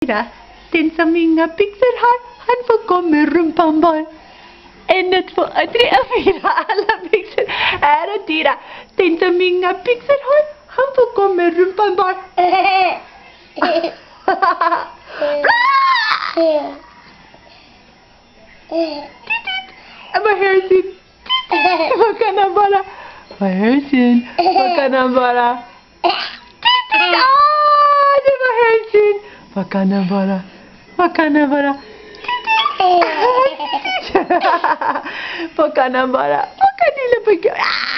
tira. Den som inga byxor har, han får gå med rumpan bar. 1, 2, 3 och 4, alla byxor är att tira. Den som inga byxor har, han får gå med rumpan bar. Vad hörsin? Vad kan han vara? Vad hörsin? Vad kan han vara? Det var hörsin. Vad kan han vara? Vad kan han vara? Vad kan han vara? Vad kan lilla pojken?